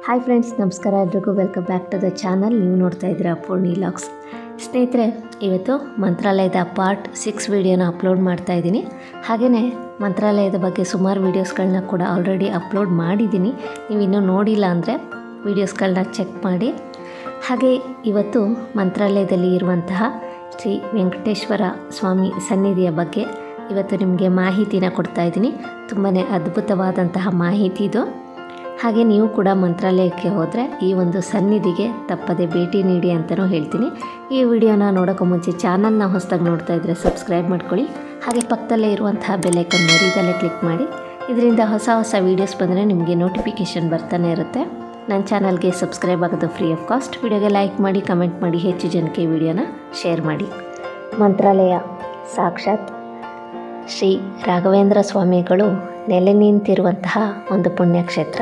Hi friends, ನಮಸ್ಕಾರ ಎಲ್ರಿಗೂ. Welcome back to the channel. ನೀವು ನೋಡ್ತಾ ಇದ್ದೀರಾ ಪೂರ್ಣಿ ಲಾಗ್ಸ್. ಸ್ನೇಹಿತರೆ, ಇವತ್ತು ಮಂತ್ರಾಲಯದ ಪಾರ್ಟ್ 6 ವಿಡಿಯೋನ ಅಪ್ಲೋಡ್ ಮಾಡ್ತಾ ಇದ್ದೀನಿ. ಹಾಗೆಯೇ ಮಂತ್ರಾಲಯದ ಬಗ್ಗೆ ಸುಮಾರು ವೀಡಿಯೋಸ್ಗಳನ್ನ ಕೂಡ ಆಲ್ರೆಡಿ ಅಪ್ಲೋಡ್ ಮಾಡಿದ್ದೀನಿ. ನೀವು ಇನ್ನೂ ನೋಡಿಲ್ಲ ಅಂದರೆ ವೀಡಿಯೋಸ್ಗಳನ್ನ ಚೆಕ್ ಮಾಡಿ. ಹಾಗೆ ಇವತ್ತು ಮಂತ್ರಾಲಯದಲ್ಲಿ ಇರುವಂತಹ ಶ್ರೀ ವೆಂಕಟೇಶ್ವರ ಸ್ವಾಮಿ ಸನ್ನಿಧಿಯ ಬಗ್ಗೆ ಇವತ್ತು ನಿಮಗೆ ಮಾಹಿತಿನ ಕೊಡ್ತಾ ಇದ್ದೀನಿ. ತುಂಬಾ ಅದ್ಭುತವಾದಂತಹ ಮಾಹಿತಿ ಇದು. ಹಾಗೆ ನೀವು ಕೂಡ ಮಂತ್ರಾಲಯಕ್ಕೆ ಹೋದರೆ ಈ ಒಂದು ಸನ್ನಿಧಿಗೆ ತಪ್ಪದೆ ಭೇಟಿ ನೀಡಿ ಅಂತಲೂ ಹೇಳ್ತೀನಿ. ಈ ವಿಡಿಯೋನ ನೋಡೋಕ್ಕೂ ಮುಂಚೆ ಚಾನಲ್ನ ಹೊಸದಾಗಿ ನೋಡ್ತಾ ಇದ್ದರೆ ಸಬ್ಸ್ಕ್ರೈಬ್ ಮಾಡ್ಕೊಳ್ಳಿ. ಹಾಗೆ ಪಕ್ಕದಲ್ಲೇ ಇರುವಂತಹ ಬೆಲ್ ಐಕಾನ್ ಮರೀದಲ್ಲೇ ಕ್ಲಿಕ್ ಮಾಡಿ. ಇದರಿಂದ ಹೊಸ ಹೊಸ ವೀಡಿಯೋಸ್ ಬಂದರೆ ನಿಮಗೆ ನೋಟಿಫಿಕೇಷನ್ ಬರ್ತಾನೆ ಇರುತ್ತೆ. ನನ್ನ ಚಾನಲ್ಗೆ ಸಬ್ಸ್ಕ್ರೈಬ್ ಆಗೋದು ಫ್ರೀ ಆಫ್ ಕಾಸ್ಟ್. ವಿಡಿಯೋಗೆ ಲೈಕ್ ಮಾಡಿ, ಕಮೆಂಟ್ ಮಾಡಿ, ಹೆಚ್ಚು ಜನಕ್ಕೆ ಈ ವಿಡಿಯೋನ ಶೇರ್ ಮಾಡಿ. ಮಂತ್ರಾಲಯ ಸಾಕ್ಷಾತ್ ಶ್ರೀ ರಾಘವೇಂದ್ರ ಸ್ವಾಮಿಗಳು ನೆಲೆ ನಿಂತಿರುವಂತಹ ಒಂದು ಪುಣ್ಯಕ್ಷೇತ್ರ.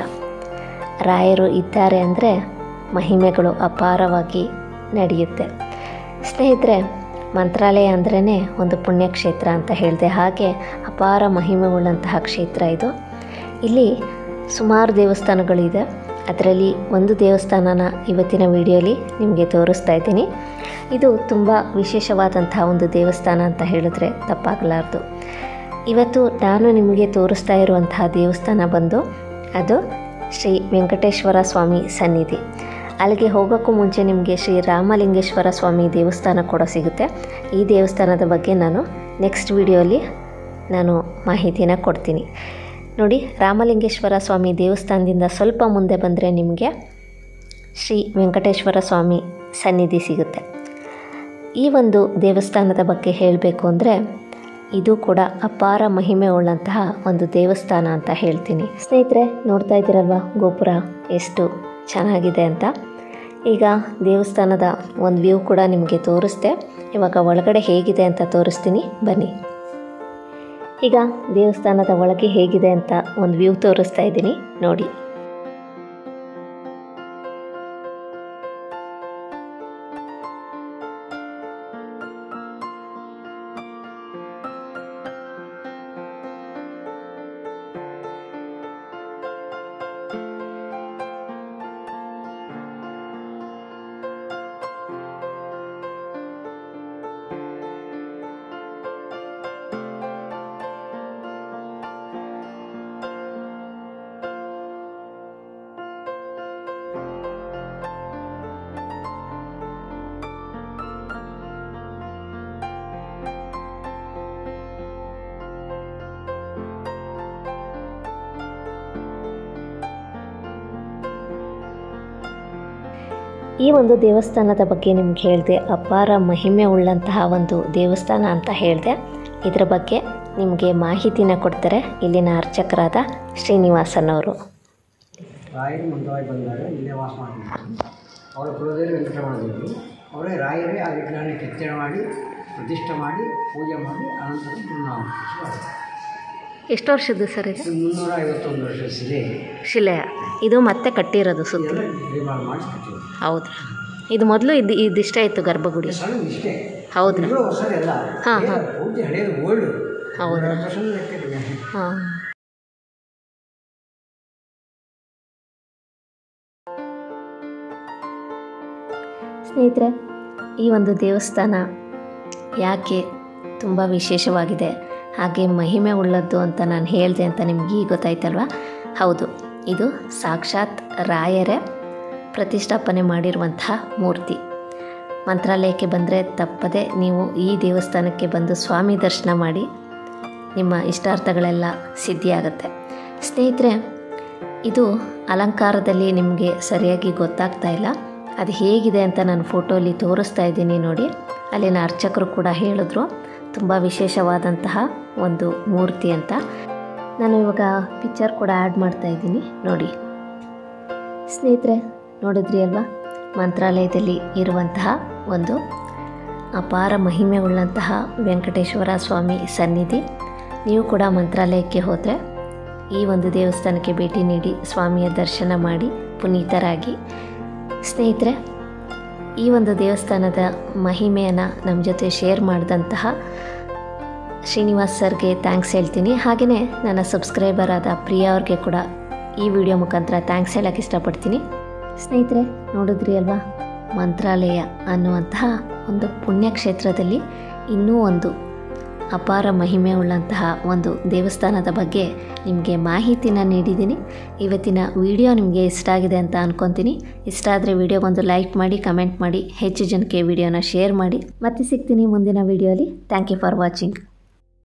ರಾಯರು ಇದ್ದಾರೆ ಅಂದರೆ ಮಹಿಮೆಗಳು ಅಪಾರವಾಗಿ ನಡೆಯುತ್ತೆ. ಸ್ನೇಹಿತರೆ, ಮಂತ್ರಾಲಯ ಅಂದ್ರೇ ಒಂದು ಪುಣ್ಯಕ್ಷೇತ್ರ ಅಂತ ಹೇಳಿದೆ. ಹಾಗೆ ಅಪಾರ ಮಹಿಮೆಯುಳ್ಳಂತಹ ಕ್ಷೇತ್ರ ಇದು. ಇಲ್ಲಿ ಸುಮಾರು ದೇವಸ್ಥಾನಗಳಿದೆ. ಅದರಲ್ಲಿ ಒಂದು ದೇವಸ್ಥಾನನ ಇವತ್ತಿನ ವಿಡಿಯೋಲಿ ನಿಮಗೆ ತೋರಿಸ್ತಾ ಇದ್ದೀನಿ. ಇದು ತುಂಬ ವಿಶೇಷವಾದಂತಹ ಒಂದು ದೇವಸ್ಥಾನ ಅಂತ ಹೇಳಿದ್ರೆ ತಪ್ಪಾಗಲಾರ್ದು. ಇವತ್ತು ನಾನು ನಿಮಗೆ ತೋರಿಸ್ತಾ ಇರುವಂತಹ ದೇವಸ್ಥಾನ ಬಂದು ಅದು ಶ್ರೀ ವೆಂಕಟೇಶ್ವರ ಸ್ವಾಮಿ ಸನ್ನಿಧಿ. ಅಲ್ಲಿಗೆ ಹೋಗೋಕ್ಕೂ ಮುಂಚೆ ನಿಮಗೆ ಶ್ರೀ ರಾಮಲಿಂಗೇಶ್ವರ ಸ್ವಾಮಿ ದೇವಸ್ಥಾನ ಕೂಡ ಸಿಗುತ್ತೆ. ಈ ದೇವಸ್ಥಾನದ ಬಗ್ಗೆ ನಾನು ನೆಕ್ಸ್ಟ್ ವಿಡಿಯೋಲಿ ನಾನು ಮಾಹಿತಿನ ಕೊಡ್ತೀನಿ. ನೋಡಿ, ರಾಮಲಿಂಗೇಶ್ವರ ಸ್ವಾಮಿ ದೇವಸ್ಥಾನದಿಂದ ಸ್ವಲ್ಪ ಮುಂದೆ ಬಂದರೆ ನಿಮಗೆ ಶ್ರೀ ವೆಂಕಟೇಶ್ವರ ಸ್ವಾಮಿ ಸನ್ನಿಧಿ ಸಿಗುತ್ತೆ. ಈ ಒಂದು ದೇವಸ್ಥಾನದ ಬಗ್ಗೆ ಹೇಳಬೇಕು ಅಂದರೆ ಇದು ಕೂಡ ಅಪಾರ ಮಹಿಮೆ ಉಳ್ಳಂತಹ ಒಂದು ದೇವಸ್ಥಾನ ಅಂತ ಹೇಳ್ತೀನಿ. ಸ್ನೇಹಿತರೆ, ನೋಡ್ತಾ ಇದ್ದೀರಲ್ವ ಗೋಪುರ ಎಷ್ಟು ಚೆನ್ನಾಗಿದೆ ಅಂತ. ಈಗ ದೇವಸ್ಥಾನದ ಒಂದು ವ್ಯೂ ಕೂಡ ನಿಮಗೆ ತೋರಿಸ್ದೆ. ಇವಾಗ ಒಳಗಡೆ ಹೇಗಿದೆ ಅಂತ ತೋರಿಸ್ತೀನಿ, ಬನ್ನಿ. ಈಗ ದೇವಸ್ಥಾನದ ಒಳಗೆ ಹೇಗಿದೆ ಅಂತ ಒಂದು ವ್ಯೂ ತೋರಿಸ್ತಾ ಇದ್ದೀನಿ, ನೋಡಿ. ಈ ಒಂದು ದೇವಸ್ಥಾನದ ಬಗ್ಗೆ ನಿಮ್ಗೆ ಹೇಳಿದೆ, ಅಪಾರ ಮಹಿಮೆ ಉಳ್ಳಂತಹ ಒಂದು ದೇವಸ್ಥಾನ ಅಂತ ಹೇಳಿದೆ. ಇದರ ಬಗ್ಗೆ ನಿಮಗೆ ಮಾಹಿತಿನ ಕೊಡ್ತಾರೆ ಇಲ್ಲಿನ ಅರ್ಚಕರಾದ ಶ್ರೀನಿವಾಸನ್ ಅವರು. ರಾಯರು ಮುಂದವಾಗಿ ಬಂದಾಗ ಇಲ್ಲೇ ವಾಸ ಮಾಡಿದ್ರು. ಅವರ ಕುಲದೇವರು ವೆಂಕಟರಮಣದೇವರು. ಅವರೇ ರಾಯರೇ ಆ ವಿಗ್ರಹನ ಕೆತ್ತನೆ ಮಾಡಿ ಪ್ರತಿಷ್ಠೆ ಮಾಡಿ ಪೂಜೆ ಮಾಡಿ ಅನಂತರ ನಾವು ಎಷ್ಟು ವರ್ಷದ್ದು ಸರ್ ಇದು? 351 ವರ್ಷದ ಶಿಲೆ. ಇದು ಮತ್ತೆ ಕಟ್ಟಿರೋದು ಸುತ್ತ ಮಾಡಿ ಕಟ್ಟಿರೋದು. ಹೌದು, ಇದು ಮೊದಲು ಇದಿಷ್ಟೇ ಇತ್ತು ಗರ್ಭಗುಡಿ. ಇಷ್ಟೇ ಹೌದ್ರಾ? ಹೊಸದೆಲ್ಲ. ಹಾಂ ಹಾಂ, ಪೂಜೆ ಹಳೆಯದು ಓಲ್ಡು. ಹೌದಾ? ಹಾಂ. ಸ್ನೇಹಿತರೆ, ಈ ಒಂದು ದೇವಸ್ಥಾನ ಯಾಕೆ ತುಂಬ ವಿಶೇಷವಾಗಿದೆ ಹಾಗೆ ಮಹಿಮೆ ಉಳ್ಳದ್ದು ಅಂತ ನಾನು ಹೇಳಿದೆ ಅಂತ ನಿಮ್ಗೆ ಈಗ ಗೊತ್ತಾಯ್ತಲ್ವ? ಹೌದು, ಇದು ಸಾಕ್ಷಾತ್ ರಾಯರೇ ಪ್ರತಿಷ್ಠಾಪನೆ ಮಾಡಿರುವಂತಹ ಮೂರ್ತಿ. ಮಂತ್ರಾಲಯಕ್ಕೆ ಬಂದರೆ ತಪ್ಪದೆ ನೀವು ಈ ದೇವಸ್ಥಾನಕ್ಕೆ ಬಂದು ಸ್ವಾಮಿ ದರ್ಶನ ಮಾಡಿ ನಿಮ್ಮ ಇಷ್ಟಾರ್ಥಗಳೆಲ್ಲ ಸಿದ್ಧಿಯಾಗುತ್ತೆ. ಸ್ನೇಹಿತರೆ, ಇದು ಅಲಂಕಾರದಲ್ಲಿ ನಿಮಗೆ ಸರಿಯಾಗಿ ಗೊತ್ತಾಗ್ತಾ ಇಲ್ಲ. ಅದು ಹೇಗಿದೆ ಅಂತ ನಾನು ಫೋಟೋಲಿ ತೋರಿಸ್ತಾ ಇದ್ದೀನಿ, ನೋಡಿ. ಅಲ್ಲಿನ ಅರ್ಚಕರು ಕೂಡ ಹೇಳಿದ್ರು ತುಂಬ ವಿಶೇಷವಾದಂತಹ ಒಂದು ಮೂರ್ತಿ ಅಂತ. ನಾನು ಇವಾಗ ಪಿಕ್ಚರ್ ಕೂಡ ಆ್ಯಡ್ ಮಾಡ್ತಾ ಇದ್ದೀನಿ, ನೋಡಿ. ಸ್ನೇಹಿತರೆ, ನೋಡಿದ್ರಿ ಅಲ್ವಾ, ಮಂತ್ರಾಲಯದಲ್ಲಿ ಇರುವಂತಹ ಒಂದು ಅಪಾರ ಮಹಿಮೆ ಉಳ್ಳಂತಹ ವೆಂಕಟೇಶ್ವರ ಸ್ವಾಮಿ ಸನ್ನಿಧಿ. ನೀವು ಕೂಡ ಮಂತ್ರಾಲಯಕ್ಕೆ ಹೋದರೆ ಈ ಒಂದು ದೇವಸ್ಥಾನಕ್ಕೆ ಭೇಟಿ ನೀಡಿ ಸ್ವಾಮಿಯ ದರ್ಶನ ಮಾಡಿ ಪುನೀತರಾಗಿ. ಸ್ನೇಹಿತರೆ, ಈ ಒಂದು ದೇವಸ್ಥಾನದ ಮಹಿಮೆಯನ್ನು ನಮ್ಮ ಜೊತೆ ಶೇರ್ ಮಾಡಿದಂತಹ ಶ್ರೀನಿವಾಸ್ ಸರ್ಗೆ ಥ್ಯಾಂಕ್ಸ್ ಹೇಳ್ತೀನಿ. ಹಾಗೆಯೇ ನನ್ನ ಸಬ್ಸ್ಕ್ರೈಬರ್ ಆದ ಪ್ರಿಯಾ ಅವ್ರಿಗೆ ಕೂಡ ಈ ವಿಡಿಯೋ ಮುಖಾಂತರ ಥ್ಯಾಂಕ್ಸ್ ಹೇಳೋಕ್ಕೆ ಇಷ್ಟಪಡ್ತೀನಿ. ಸ್ನೇಹಿತರೆ, ನೋಡಿದ್ರಿ ಅಲ್ವಾ, ಮಂತ್ರಾಲಯ ಅನ್ನುವಂತಹ ಒಂದು ಪುಣ್ಯಕ್ಷೇತ್ರದಲ್ಲಿ ಇನ್ನೂ ಒಂದು ಅಪಾರ ಮಹಿಮೆ ಉಳ್ಳಂತಹ ಒಂದು ದೇವಸ್ಥಾನದ ಬಗ್ಗೆ ನಿಮಗೆ ಮಾಹಿತಿನ ನೀಡಿದ್ದೀನಿ. ಇವತ್ತಿನ ವಿಡಿಯೋ ನಿಮಗೆ ಇಷ್ಟ ಆಗಿದೆ ಅಂತ ಅಂದ್ಕೊತೀನಿ. ಇಷ್ಟ ಆದರೆ ವಿಡಿಯೋಗೊಂದು ಲೈಕ್ ಮಾಡಿ, ಕಮೆಂಟ್ ಮಾಡಿ, ಹೆಚ್ಚು ಜನಕ್ಕೆ ವಿಡಿಯೋನ ಶೇರ್ ಮಾಡಿ. ಮತ್ತೆ ಸಿಗ್ತೀನಿ ಮುಂದಿನ ವಿಡಿಯೋಲಿ. Thank you for watching.